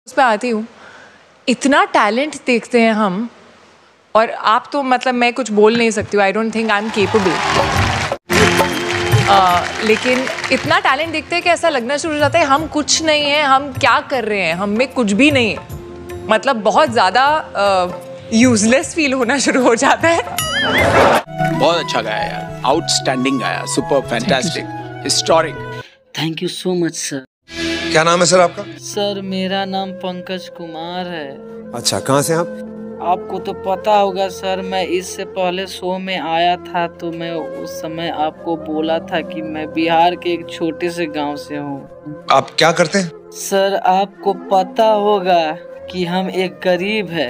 उस पे आती हूँ, इतना टैलेंट देखते हैं हम, और आप तो मतलब मैं कुछ बोल नहीं सकती हूँ, I don't think I am capable, लेकिन इतना टैलेंट देखते हैं कि ऐसा लगना शुरू हो जाता है हम कुछ नहीं है, हम क्या कर रहे हैं, हम में कुछ भी नहीं है, मतलब बहुत ज़्यादा यूजलेस फील होना शुरू हो जाता है। बहुत अच्छा गाया यार, आउटस्टैंडिंग गाया, super fantastic, historic. Thank you so much sir. क्या नाम है सर आपका? सर मेरा नाम पंकज कुमार है। अच्छा, कहाँ से आप? आपको तो पता होगा सर, मैं इससे पहले शो में आया था तो मैं उस समय आपको बोला था कि मैं बिहार के एक छोटे से गांव से हूँ। आप क्या करते हैं? सर आपको पता होगा कि हम एक गरीब है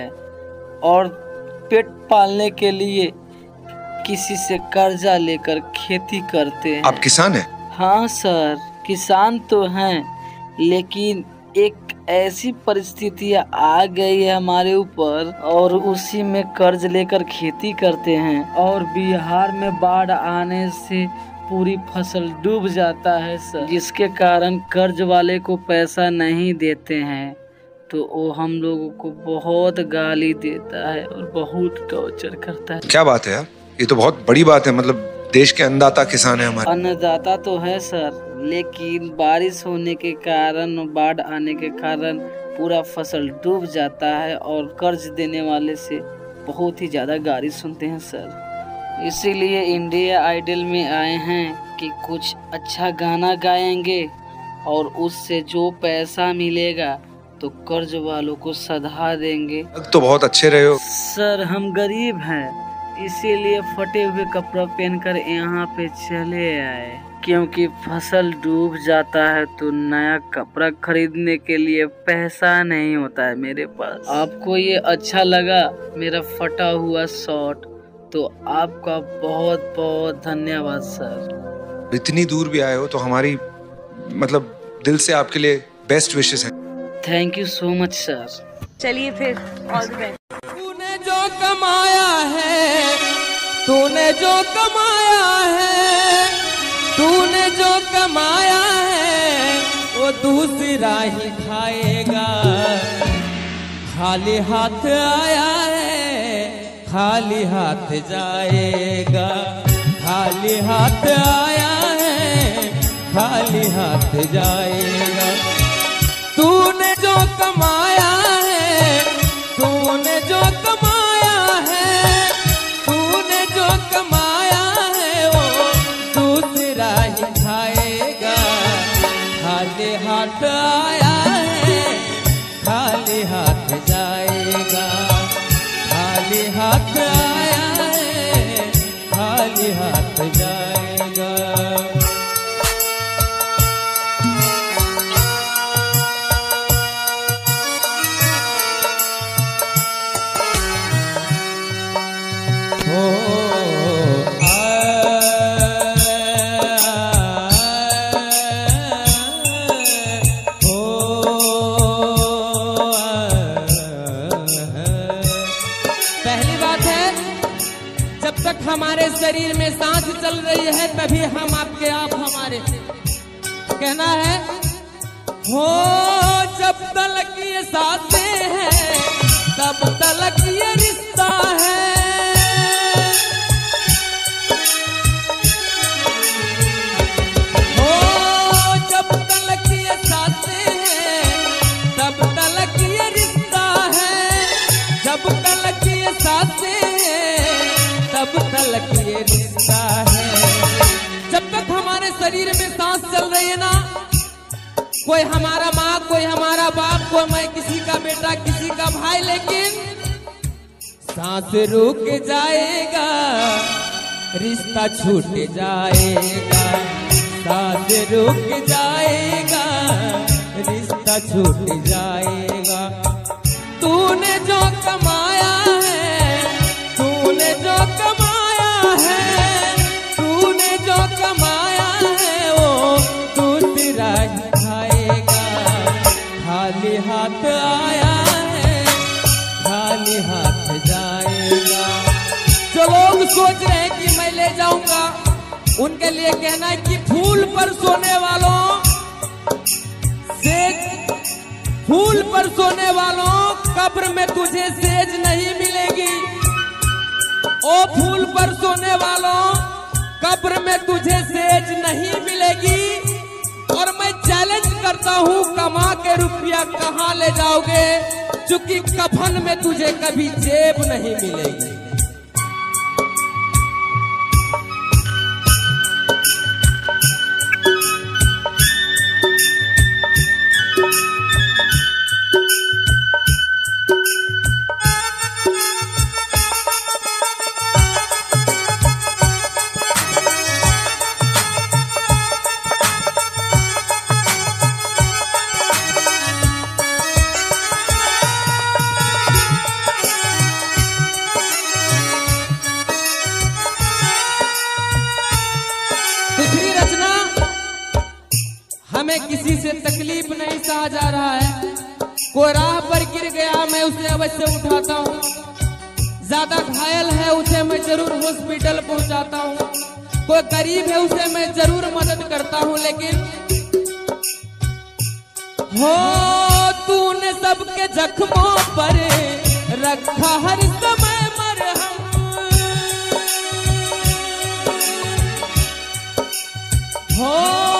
और पेट पालने के लिए किसी से कर्जा लेकर खेती करते हैं। आप किसान हैं? हाँ सर, किसान तो हैं, लेकिन एक ऐसी परिस्थितियाँ आ गई है हमारे ऊपर और उसी में कर्ज लेकर खेती करते हैं, और बिहार में बाढ़ आने से पूरी फसल डूब जाता है सर, जिसके कारण कर्ज वाले को पैसा नहीं देते हैं तो वो हम लोगों को बहुत गाली देता है और बहुत टॉर्चर करता है। क्या बात है यार, ये तो बहुत बड़ी बात है। मतलब देश के अन्नदाता किसान है हमारे। अन्नदाता तो है सर, लेकिन बारिश होने के कारण, बाढ़ आने के कारण पूरा फसल डूब जाता है और कर्ज देने वाले से बहुत ही ज़्यादा गाली सुनते हैं सर। इसीलिए इंडिया आइडल में आए हैं कि कुछ अच्छा गाना गाएंगे और उससे जो पैसा मिलेगा तो कर्ज वालों को सधा देंगे। तो बहुत अच्छे रहे हो सर। हम गरीब हैं, इसीलिए फटे हुए कपड़ा पहनकर यहाँ पे चले आए, क्योंकि फसल डूब जाता है तो नया कपड़ा खरीदने के लिए पैसा नहीं होता है मेरे पास। आपको ये अच्छा लगा मेरा फटा हुआ शॉर्ट, तो आपका बहुत बहुत धन्यवाद सर। इतनी दूर भी आए हो तो हमारी मतलब दिल से आपके लिए बेस्ट विशेस हैं। Thank you so much sir. चलिए फिर, ऑल द बेस्ट। तूने जो कमाया है, तूने जो कमाया है, तूने जो कमाया है वो दूसरा ही खाएगा। खाली हाथ आया है, खाली हाथ जाएगा। खाली हाथ आया है, खाली हाथ जाएगा। तूने जो कमाया है, तूने जो कमाया है, तूने जो कमाया है वो दूसरा ही खाएगा। खाली हाथ आया है, खाली हाथ जाएगा। खाली हाथ आया है, खाली हाथ जाएगा। हमारे शरीर में सांस चल रही है तभी हम आपके आप हमारे। कहना है हो जब तलक ये सांसें हैं तब तलक ये रिश्ता है। हो जब तलक ये सांसें हैं तब तलक ये रिश्ता है। जब तलक ये सांसें तब तलक ये रिश्ता है। जब तक हमारे शरीर में सांस चल रही है ना, कोई हमारा माँ, कोई हमारा बाप, कोई मैं किसी का बेटा, किसी का भाई, लेकिन सांस रुक जाएगा, रिश्ता छूट जाएगा। सांस रुक जाएगा, रिश्ता छूट जाएगा। तूने जो कमाया है, तूने जो कमाया है, तूने जो कमाया है वो दूसरा ही खाएगा। खाली हाथ आया है, खाली हाथ जाएगा। जो लोग सोच रहे हैं कि मैं ले जाऊंगा, उनके लिए कहना है कि फूल पर सोने वालों से फूल पर सोने वालों कब्र में तुझे सेज नहीं मिलेगी। ओ फूल पर सोने वालों कब्र में तुझे सेज नहीं मिलेगी। और मैं चैलेंज करता हूँ, कमा के रुपया कहाँ ले जाओगे, चूंकि कफन में तुझे कभी जेब नहीं मिलेगी। दूसरी रचना, हमें किसी से तकलीफ नहीं सहा जा रहा है, कोई राह पर गिर गया मैं उसे अवश्य उठाता हूँ, ज्यादा घायल है उसे मैं जरूर हॉस्पिटल पहुंचाता हूँ, कोई गरीब है उसे मैं जरूर मदद करता हूँ, लेकिन हो तूने सबके जख्मों पर रखा हर समय मरहम। हो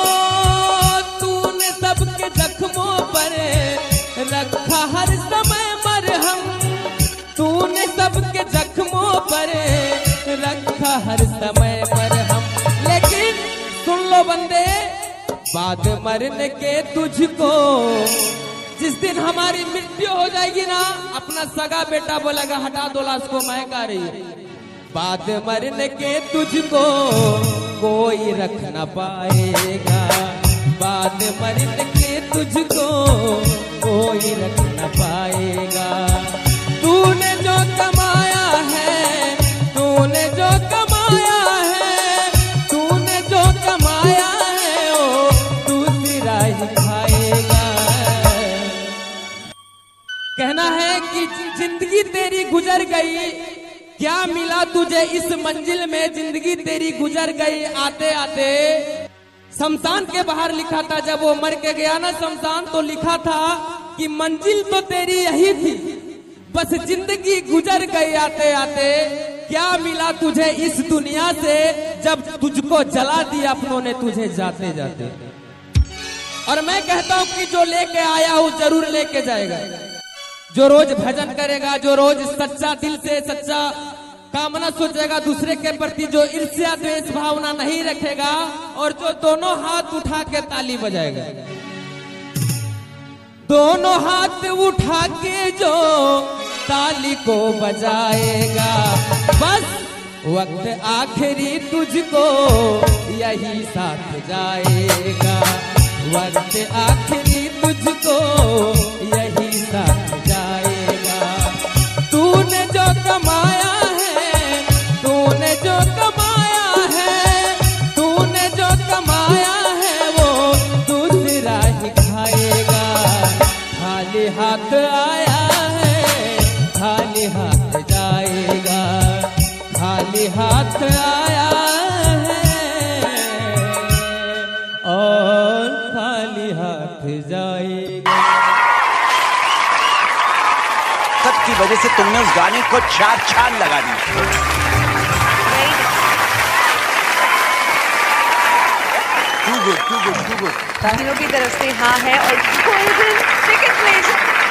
तूने सबके जख्मों पर रखा हर समय मरहम। तूने सबके जख्मों पर रखा हर समय मरहम। लेकिन सुन लो बंदे, बाद मरने के तुझको, जिस दिन हमारी मृत्यु हो जाएगी ना, अपना सगा बेटा बोलेगा हटा दो लाश को, मैं गा रही है। बाद मरने के तुझको कोई रख न पाएगा, बाद मरने के तुझको कोई रख न पाएगा। तूने जो कमाया है, तूने जो कमाया है, तूने जो कमाया है ओ दूसरा ही खाएगा। कहना है कि जिंदगी तेरी गुजर गई, क्या मिला तुझे इस मंजिल में, जिंदगी तेरी गुजर गई आते आते। शमशान के बाहर लिखा था, जब वो मर के गया ना शमशान, तो लिखा था कि मंजिल तो तेरी यही थी, बस जिंदगी गुजर गई आते आते। क्या मिला तुझे इस दुनिया से, जब तुझको जला दिया अपनों ने तुझे जाते जाते। और मैं कहता हूँ कि जो लेके आया वो जरूर लेके जाएगा। जो रोज भजन करेगा, जो रोज सच्चा दिल से सच्चा कामना सोचेगा दूसरे के प्रति, जो ईर्ष्या द्वेष भावना नहीं रखेगा, और जो दोनों हाथ उठा के ताली बजाएगा, दोनों हाथ उठा के जो ताली को बजाएगा, बस वक्त आखिरी तुझको यही साथ जाएगा। वक्त आखिरी तुझको यही साथ जाएगा। तूने जो कमाया है, तूने जो कमाया है, तूने जो कमाया है वो दूसरा ही खाएगा। खाली हाथ आया है, खाली हाथ जाएगा। खाली हाथ आया है और खाली हाथ जाएगा। सबकी वजह से तुमने उस गाने को चार चांद लगा दी। too good। तीनों की तरफ से हाँ है और golden ticket please।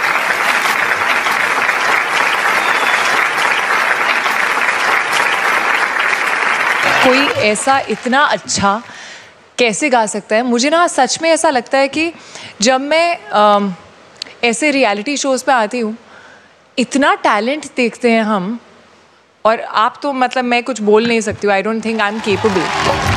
कोई ऐसा इतना अच्छा कैसे गा सकता है? मुझे ना सच में ऐसा लगता है कि जब मैं ऐसे रियलिटी शोज पे आती हूँ, इतना टैलेंट देखते हैं हम, और आप तो मतलब मैं कुछ बोल नहीं सकती हूँ, I don't think I am capable.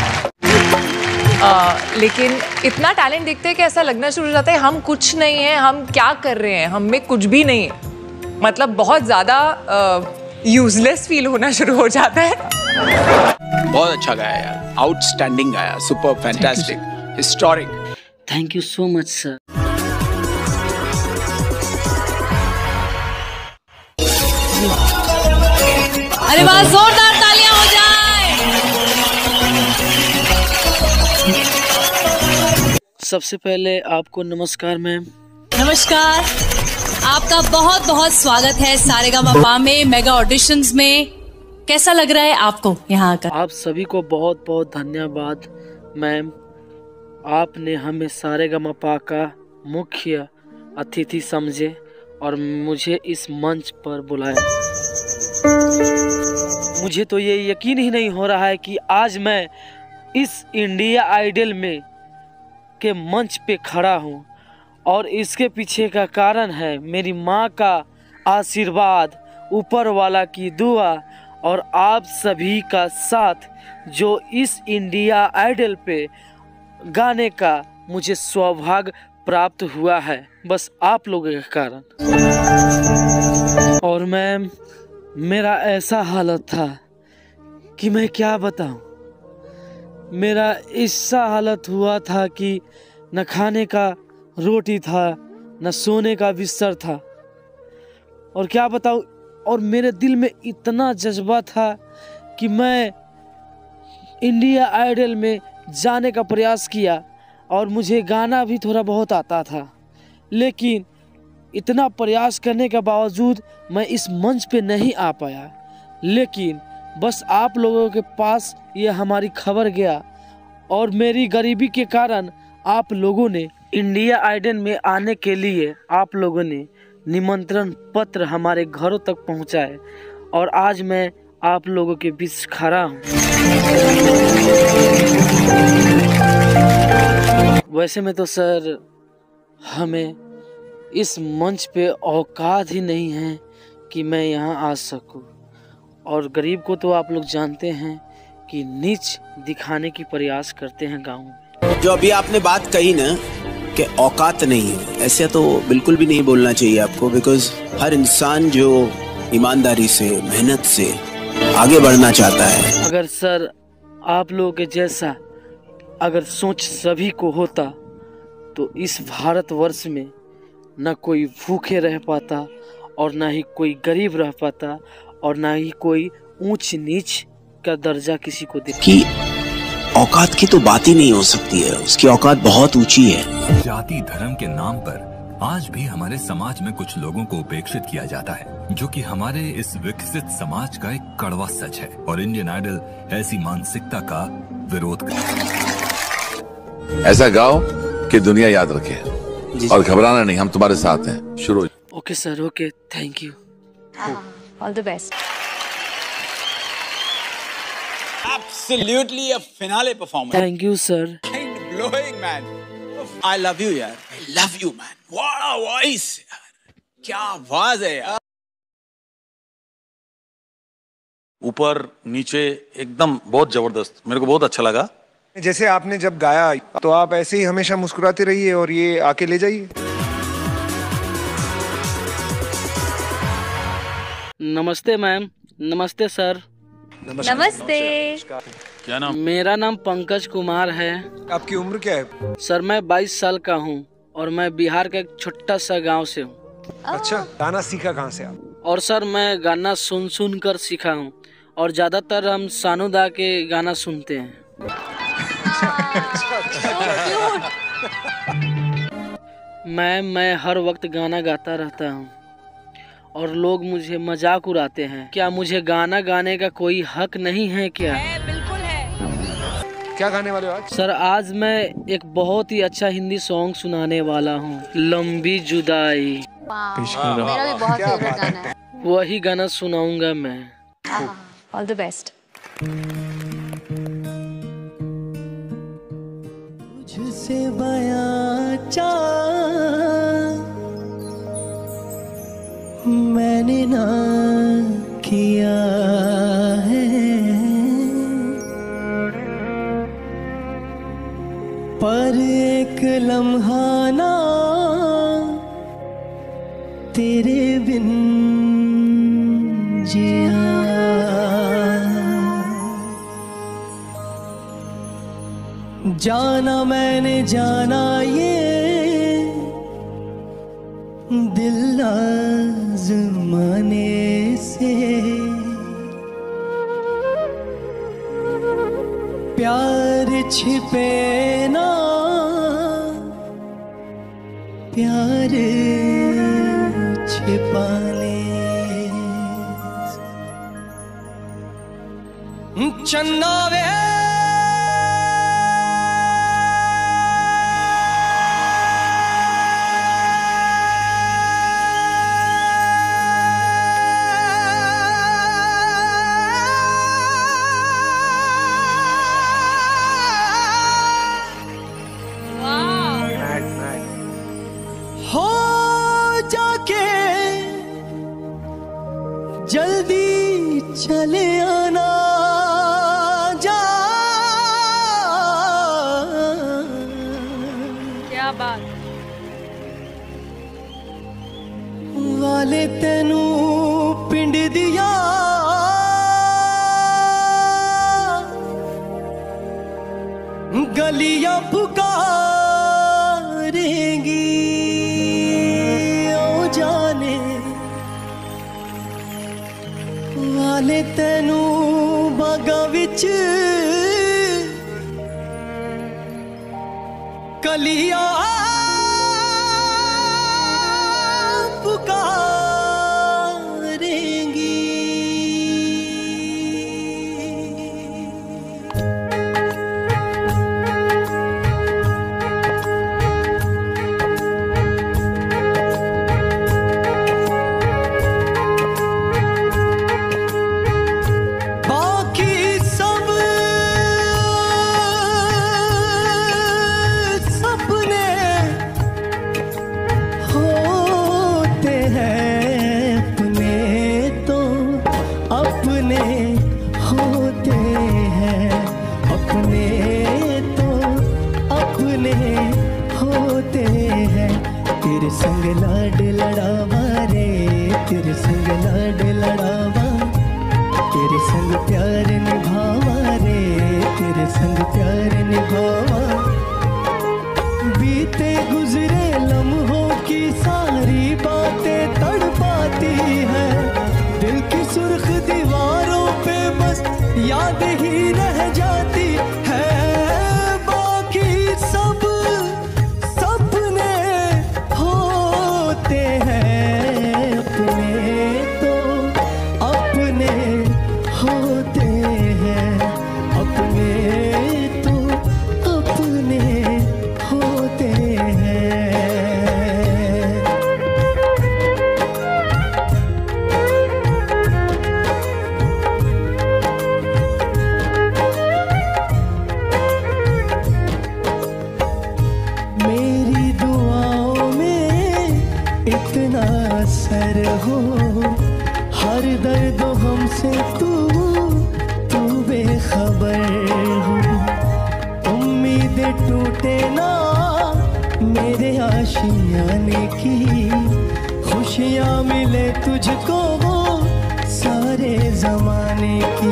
लेकिन इतना टैलेंट देखते हैं कि ऐसा लगना शुरू हो जाता है हम कुछ नहीं हैं, हम क्या कर रहे हैं, हम में कुछ भी नहीं है। मतलब बहुत ज़्यादा यूजलेस फील होना शुरू हो जाता है। बहुत अच्छा गाया यार, आउटस्टैंडिंग गाया, super fantastic, historic. Thank you so much sir. अरे वाह, जोरदार तालियां हो जाए। सबसे पहले आपको नमस्कार मैम। नमस्कार, आपका बहुत बहुत स्वागत है सारेगामापा में मेगा ऑडिशंस में। कैसा लग रहा है आपको यहाँ आकर? आप सभी को बहुत बहुत धन्यवाद मैम, आपने हमें सारेगामापा का मुख्य अतिथि समझे और मुझे इस मंच पर बुलाया। मुझे तो ये यकीन ही नहीं हो रहा है कि आज मैं इस इंडिया आइडल में के मंच पे खड़ा हूँ और इसके पीछे का कारण है मेरी माँ का आशीर्वाद, ऊपर वाला की दुआ और आप सभी का साथ, जो इस इंडिया आइडल पे गाने का मुझे सौभाग्य प्राप्त हुआ है, बस आप लोगों के कारण। और मैम, मेरा ऐसा हालत था कि मैं क्या बताऊं, मेरा ऐसा हालत हुआ था कि न खाने का रोटी था, न सोने का बिस्तर था, और क्या बताऊं, और मेरे दिल में इतना जज्बा था कि मैं इंडिया आइडल में जाने का प्रयास किया और मुझे गाना भी थोड़ा बहुत आता था, लेकिन इतना प्रयास करने के बावजूद मैं इस मंच पे नहीं आ पाया। लेकिन बस आप लोगों के पास ये हमारी खबर गया और मेरी गरीबी के कारण आप लोगों ने इंडिया आइडल में आने के लिए आप लोगों ने निमंत्रण पत्र हमारे घरों तक पहुंचाए और आज मैं आप लोगों के बीच खड़ा हूं। वैसे में तो सर हमें इस मंच पे औकात ही नहीं है कि मैं यहाँ आ सकूं, और गरीब को तो आप लोग जानते हैं कि नीच दिखाने की प्रयास करते हैं गाँव में। जो अभी आपने बात कही ना कि औकात नहीं है, ऐसे तो बिल्कुल भी नहीं बोलना चाहिए आपको, बिकॉज हर इंसान जो ईमानदारी से, मेहनत से आगे बढ़ना चाहता है। अगर सर आप लोगों के जैसा अगर सोच सभी को होता तो इस भारतवर्ष में न कोई भूखे रह पाता और ना ही कोई गरीब रह पाता और ना ही कोई ऊंच नीच का दर्जा किसी को दे। कि औकात की तो बात ही नहीं हो सकती है, उसकी औकात बहुत ऊंची है। जाति धर्म के नाम पर आज भी हमारे समाज में कुछ लोगों को उपेक्षित किया जाता है, जो कि हमारे इस विकसित समाज का एक कड़वा सच है, और इंडियन आइडल ऐसी मानसिकता का विरोध करता है। ऐसा गाओ कि दुनिया याद रखे, और घबराना नहीं, हम तुम्हारे साथ हैं। शुरू। Okay sir, okay, thank you, all the best. Absolutely a finale performance. Thank you sir. Mind blowing, man. I love you, यार. I love you, man. What a voice. क्या आवाज है यार. ऊपर नीचे एकदम बहुत जबरदस्त, मेरे को बहुत अच्छा लगा। जैसे आपने जब गाया तो आप ऐसे ही हमेशा मुस्कुराते रहिए और ये आके ले जाइए। नमस्ते मैम। नमस्ते सर। नमस्ते। क्या नाम? मेरा नाम पंकज कुमार है। आपकी उम्र क्या है? सर मैं 22 साल का हूँ और मैं बिहार का एक छोटा सा गांव से हूँ। अच्छा, गाना सीखा कहाँ से आप? और सर मैं गाना सुन कर सीखा हूँ और ज्यादातर हम सानू दा के गाना सुनते हैं। मैं हर वक्त गाना गाता रहता हूँ और लोग मुझे मजाक उड़ाते हैं। क्या मुझे गाना गाने का कोई हक नहीं है क्या? बिल्कुल है। क्या गाने वाले हो आज? सर आज मैं एक बहुत ही अच्छा हिंदी सॉन्ग सुनाने वाला हूँ, लंबी जुदाई। मेरा भी बहुत फेवरेट गाना है। वही गाना सुनाऊंगा मैं। All the best. तुझसे बयां मैंने ना किया है, पर एक लम्हा ना तेरे बिन जिया। जाना मैंने जाना ये दिल आज़माने से, प्यार छिपे ना प्यार छिपाने। चन्ना वे जल्दी चले आना जा। क्या बात। वाले तेनू पिंड दिया गलियां पुकारेंगी ओ जाने। वाले तेनू बागां विच कलियां पुकारेंगी। तेरे संग लाड लड़ावा रे, तेरे संग लाड लड़ावा, तेरे संग प्यार निभावा रे, तेरे संग प्यार निभावा। बीते गुजरे लम्हों की सारी बातें तड़पाती है, दिल की सुर्ख दीवारों पे बस याद ही रह जाती है। बाकी सब सपने होते हैं, अपने तो अपने होते हैं, अपने तो अपने होते हैं। मेरी दुआओं में इतना असर हो, हर दर्द हमसे तू बेखबर हो। उम्मीदें टूटे ना मेरे आशियाने की, खुशियाँ मिले तुझको वो सारे जमाने की।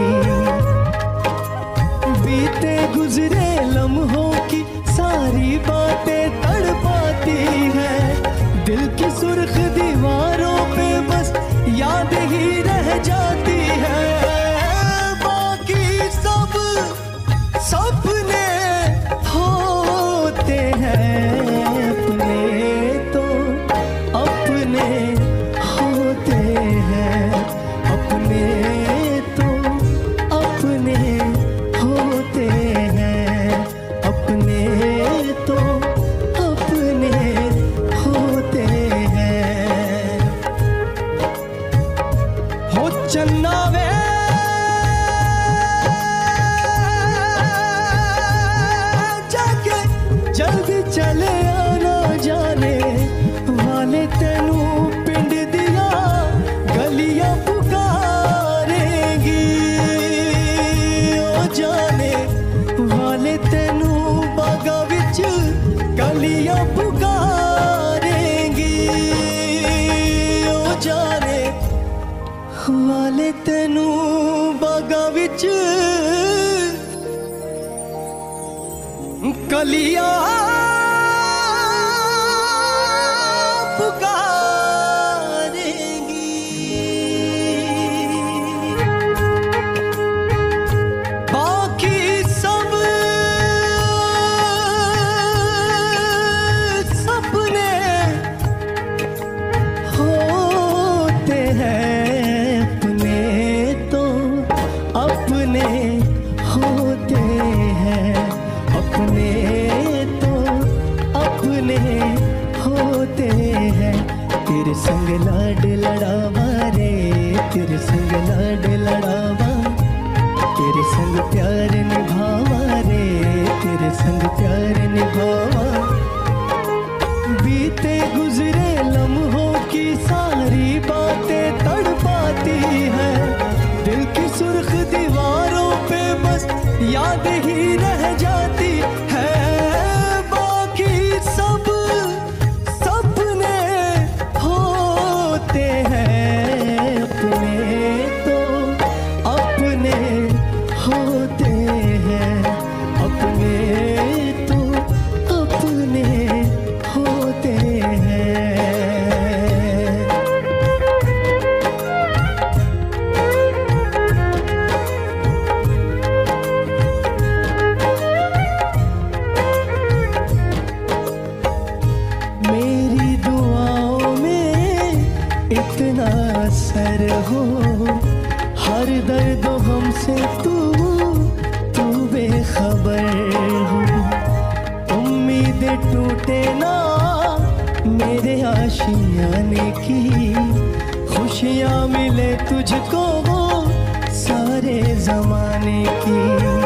बीते गुजरे लम्हों की सारी बातें तड़पाती है, दिल की सुर्ख दीवारों पे बस याद ही रह जाती है। बाकी सब सपने होते हैं, अपने तो अपने होते हैं, अपने तो अपने होते हैं, अपने तो अपने होते हैं। हो चन्ना वे जाके जल्दी चले आना जाने, वाले तेनू पिंड दिया गलियां पुकारेंगी ओ जाने। वाले तेनू बागां विच गलियां पुकारेंगी ओ जाने। वाले तेनू बागां विच कलियां पुकारेंगी। बाकी सब सपने संग लाड लड़ावा रे, तेरे संग लाड लड़ावा, तेरे संग प्यार निभावा रे, तेरे संग प्यार निभावा। बीते गुजरे लम्हों की सारी बातें तड़पाती है, दिल की सुर्ख दीवारों पे बस याद ही रह जाती है। बाकी सब सपने होते हैं, अपने तो अपने होते हैं, अपने तो अपने होते हैं। मेरी दुआओं में इतना असर हो, हर दर्द हमसे तू बेखबर हो। उम्मीदें टूटे ना मेरे आशियाने की, खुशियाँ मिले तुझको वो सारे जमाने की।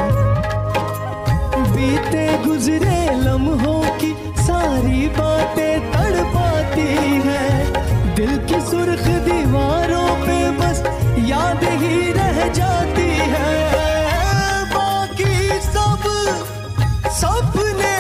बीते गुजरे लम्हों की सारी बातें तड़पाती है, दिल की सुर्ख दीवारों पे बस याद ही रह जाती है। बाकी सब सपने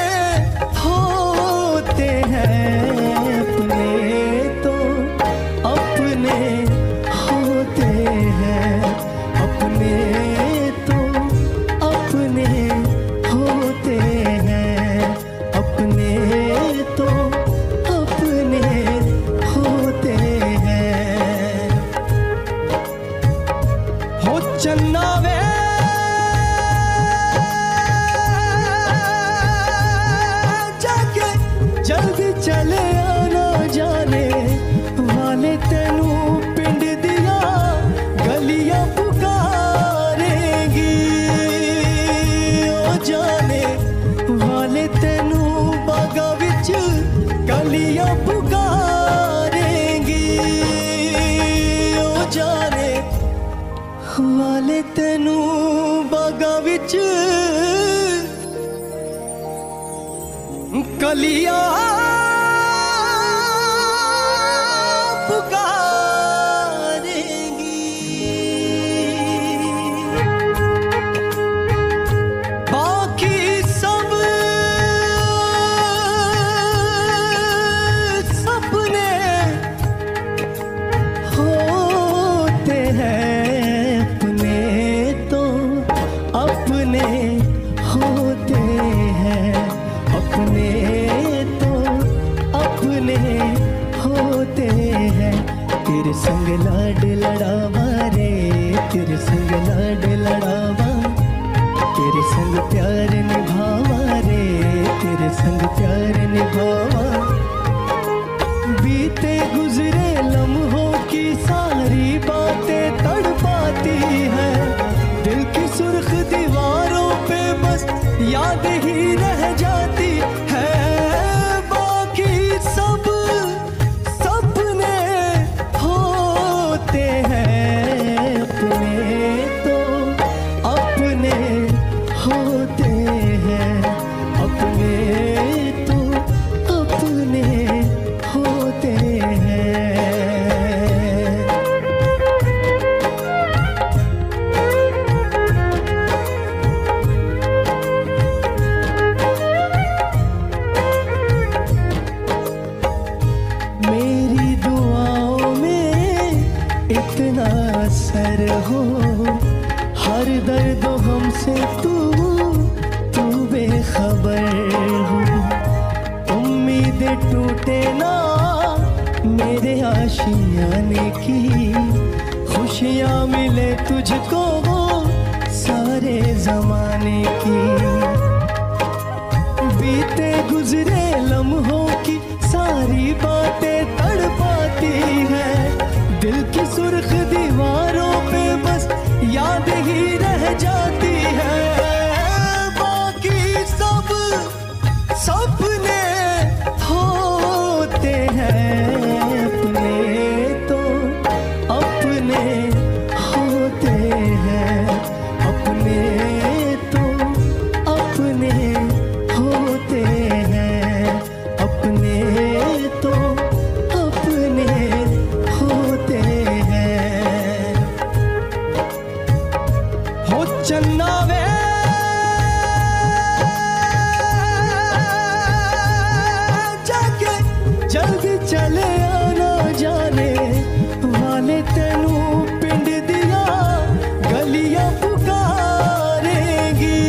होते हैं, अपने तो अपने होते हैं, अपने तो अपने होते हैं, अपने तो अपने होते हैं। हो चन्ना वे जाके जल्दी चले आना, जाने वाले तेनू पिंड दिया गलियां पुकारेंगी। ओ जाने वाले तेनू बागा विच गलियां पुकारेंगी। ओ जाने वाले तेनू बागा विच गलियां बाकी सब सपने होते हैं, अपने तो अपने होते हैं, अपने तो अपने होते हैं। तेरे संग लाड लड़ावा रे, तेरे संग लाड लड़ावा, तेरे संग प्यार निभावा रे, तेरे संग प्यार निभावा। बीते गुजरे लम्हों की सारी बातें तड़पाती है, दिल की सुर्ख दीवारों पे बस याद ही रह जाती है। बाकी सब सपने होते हैं, अपने तो अपने होते हैं, अपने तो अपने होते हैं। मेरी दुआओं में इतना असर हो, हर दर्द हमसे तू बेखबर हो। उम्मीदें टूटे ना मेरे आशियाने की, खुशियाँ मिले तुझको वो सारे जमाने की। बीते गुजरे लम्हों की सारी बातें तड़पाती है, दिल की सुर्ख दीवारों पे बस याद ही रह जाती है। बाकी सब सपने होते हैं, अपने तेनू पिंड दिया गलियां पुकारेंगी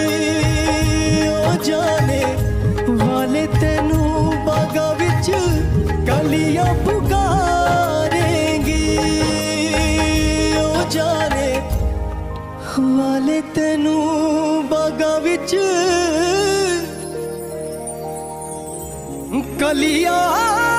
ओ जाने वाले तेनू बागा विच गलियां पुकारेंगी ओ जाने वाले तेनू बागा विच कलियां